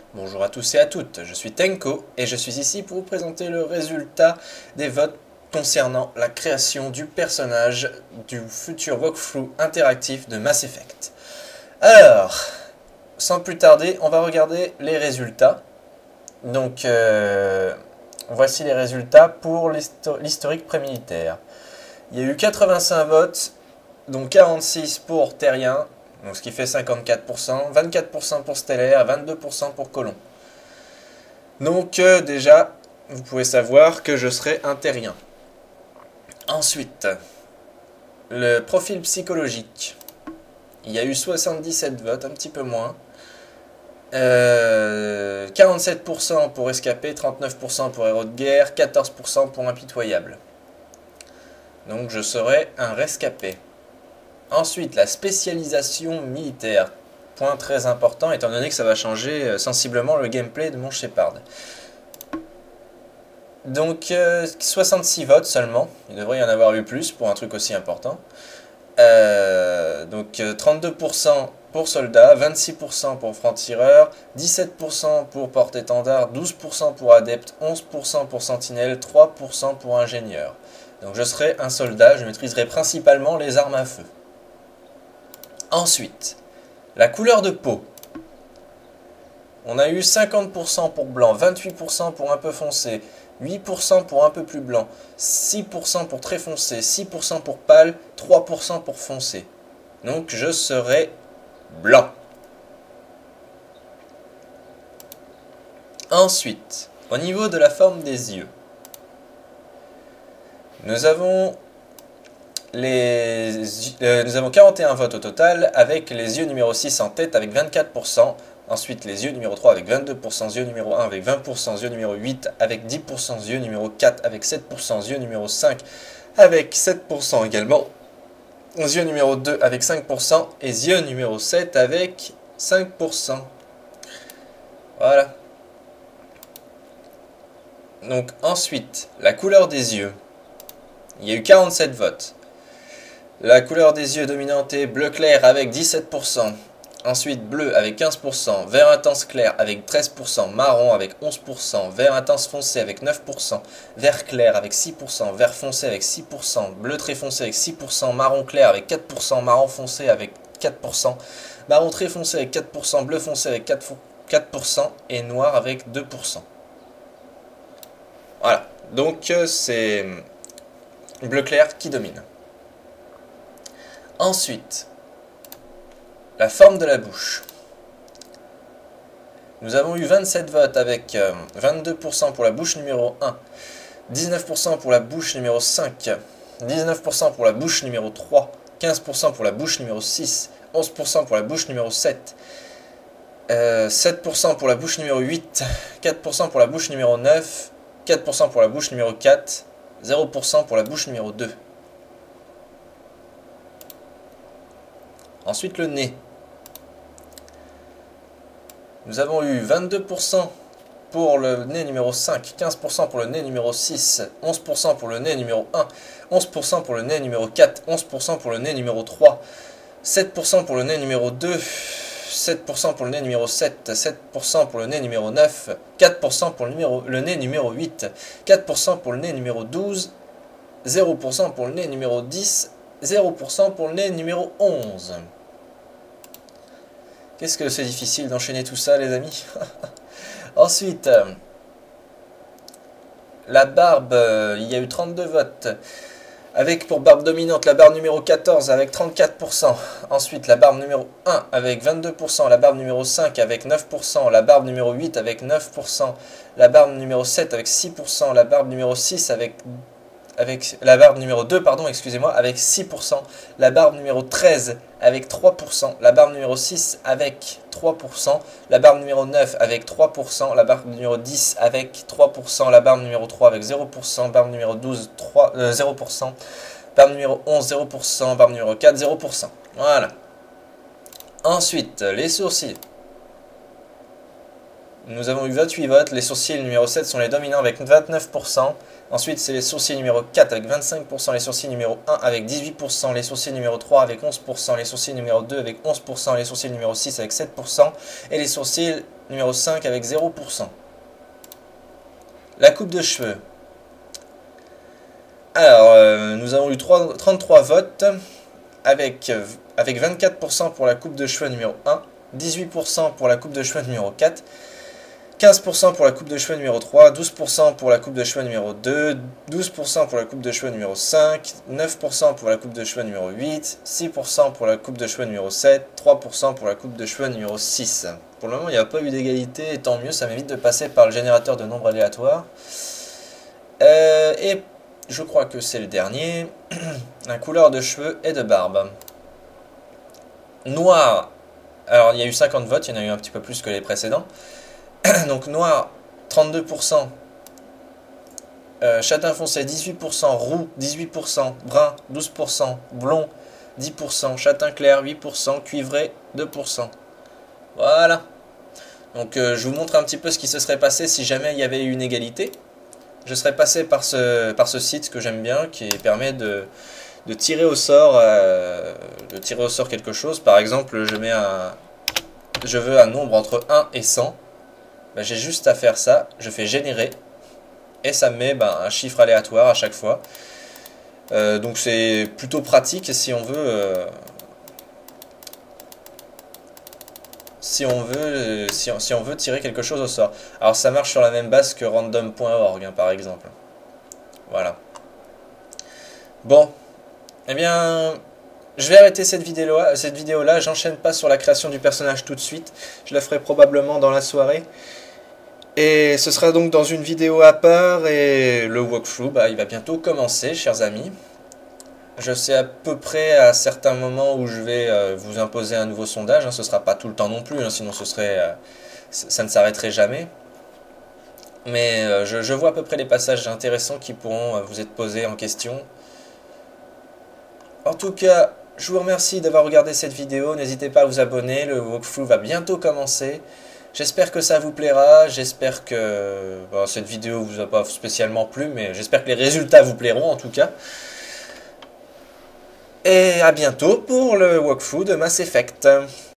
Bonjour à tous et à toutes, je suis Tenko et je suis ici pour vous présenter le résultat des votes concernant la création du personnage du futur walkthrough interactif de Mass Effect. Alors, sans plus tarder, on va regarder les résultats. Donc, voici les résultats pour l'historique prémilitaire. Il y a eu 85 votes, dont 46 pour Terrien, donc ce qui fait 54%, 24% pour Stellaire, 22% pour Colon. Donc déjà, vous pouvez savoir que je serai un Terrien. Ensuite, le profil psychologique. Il y a eu 77 votes, un petit peu moins. 47% pour escapé, 39% pour héros de guerre, 14% pour impitoyable. Donc je serai un rescapé. Ensuite, la spécialisation militaire. Point très important, étant donné que ça va changer sensiblement le gameplay de mon Shepard. Donc, 66 votes seulement. Il devrait y en avoir eu plus pour un truc aussi important. Donc, 32% pour soldats, 26% pour franc-tireur, 17% pour porte-étendard, 12% pour adepte, 11% pour sentinelle, 3% pour ingénieur. Donc, je serai un soldat, je maîtriserai principalement les armes à feu. Ensuite, la couleur de peau. On a eu 50% pour blanc, 28% pour un peu foncé, 8% pour un peu plus blanc, 6% pour très foncé, 6% pour pâle, 3% pour foncé. Donc je serai blanc. Ensuite, au niveau de la forme des yeux, nous avons 41 votes au total, avec les yeux numéro 6 en tête avec 24%, ensuite les yeux numéro 3 avec 22%, yeux numéro 1 avec 20%, yeux numéro 8 avec 10%, yeux numéro 4 avec 7%, yeux numéro 5 avec 7% également, yeux numéro 2 avec 5% et yeux numéro 7 avec 5%. Voilà. Donc ensuite, la couleur des yeux. Il y a eu 47 votes. La couleur des yeux dominante est bleu clair avec 17%, ensuite bleu avec 15%, vert intense clair avec 13%, marron avec 11%, vert intense foncé avec 9%, vert clair avec 6%, vert foncé avec 6%, bleu très foncé avec 6%, marron clair avec 4%, marron foncé avec 4%, marron très foncé avec 4%, bleu foncé avec 4% et noir avec 2%. Voilà, donc c'est bleu clair qui domine. Ensuite, la forme de la bouche. Nous avons eu 27 votes avec 22% pour la bouche numéro 1, 19% pour la bouche numéro 5, 19% pour la bouche numéro 3, 15% pour la bouche numéro 6, 11% pour la bouche numéro 7, 7% pour la bouche numéro 8, 4% pour la bouche numéro 9, 4% pour la bouche numéro 4, 0% pour la bouche numéro 2. Ensuite, le nez. Nous avons eu 22% pour le nez numéro 5, 15% pour le nez numéro 6, 11% pour le nez numéro 1, 11% pour le nez numéro 4, 11% pour le nez numéro 3, 7% pour le nez numéro 2, 7% pour le nez numéro 7, 7% pour le nez numéro 9, 4% pour le nez numéro 8, 4% pour le nez numéro 12, 0% pour le nez numéro 10, 0% pour le nez numéro 11. Qu'est-ce que c'est difficile d'enchaîner tout ça, les amis. Ensuite, la barbe, il y a eu 32 votes. Avec pour barbe dominante la barbe numéro 14 avec 34%. Ensuite, la barbe numéro 1 avec 22%. La barbe numéro 5 avec 9%. La barbe numéro 8 avec 9%. La barbe numéro 7 avec 6%. La barbe numéro 6 avec la barbe numéro 2, excusez-moi, avec 6%, la barbe numéro 13 avec 3%, la barbe numéro 6 avec 3%, la barbe numéro 9 avec 3%, la barbe numéro 10 avec 3%, la barbe numéro 3 avec 0%, barbe numéro 12 0%, barbe numéro 11 0%, barbe numéro 4 0%. Voilà. Ensuite, les sourcils. Nous avons eu 28 votes. Les sourcils numéro 7 sont les dominants avec 29%. Ensuite, c'est les sourcils numéro 4 avec 25%, les sourcils numéro 1 avec 18%, les sourcils numéro 3 avec 11%, les sourcils numéro 2 avec 11%, les sourcils numéro 6 avec 7% et les sourcils numéro 5 avec 0%. La coupe de cheveux. Alors, nous avons eu 33 votes avec 24% pour la coupe de cheveux numéro 1, 18% pour la coupe de cheveux numéro 4, 15% pour la coupe de cheveux numéro 3, 12% pour la coupe de cheveux numéro 2, 12% pour la coupe de cheveux numéro 5, 9% pour la coupe de cheveux numéro 8, 6% pour la coupe de cheveux numéro 7, 3% pour la coupe de cheveux numéro 6. Pour le moment, il n'y a pas eu d'égalité, et tant mieux, ça m'évite de passer par le générateur de nombres aléatoires. Et je crois que c'est le dernier, la couleur de cheveux et de barbe. Noir, alors il y a eu 50 votes, il y en a eu un petit peu plus que les précédents. Donc noir 32%, châtain foncé 18%, roux 18%, brun 12%, blond 10%, châtain clair 8%, cuivré 2%. Voilà. Donc je vous montre un petit peu ce qui se serait passé si jamais il y avait eu une égalité. Je serais passé par ce site que j'aime bien, qui permet de tirer au sort quelque chose. Par exemple, je veux un nombre entre 1 et 100. Ben, j'ai juste à faire ça, je fais générer et ça me met un chiffre aléatoire à chaque fois. Donc c'est plutôt pratique si on veut si on veut tirer quelque chose au sort. Alors ça marche sur la même base que random.org hein, par exemple. Voilà. Bon, eh bien je vais arrêter cette vidéo là, j'enchaîne pas sur la création du personnage tout de suite, je la ferai probablement dans la soirée. Et ce sera donc dans une vidéo à part et le walkthrough, il va bientôt commencer, chers amis. Je sais à peu près à certains moments où je vais vous imposer un nouveau sondage, hein, ce sera pas tout le temps non plus, hein, sinon ça ne s'arrêterait jamais. Mais je vois à peu près les passages intéressants qui pourront vous être posés en question. En tout cas, je vous remercie d'avoir regardé cette vidéo, n'hésitez pas à vous abonner, le walkthrough va bientôt commencer. J'espère que ça vous plaira, j'espère que cette vidéo vous a pas spécialement plu, mais j'espère que les résultats vous plairont en tout cas. Et à bientôt pour le walkthrough de Mass Effect.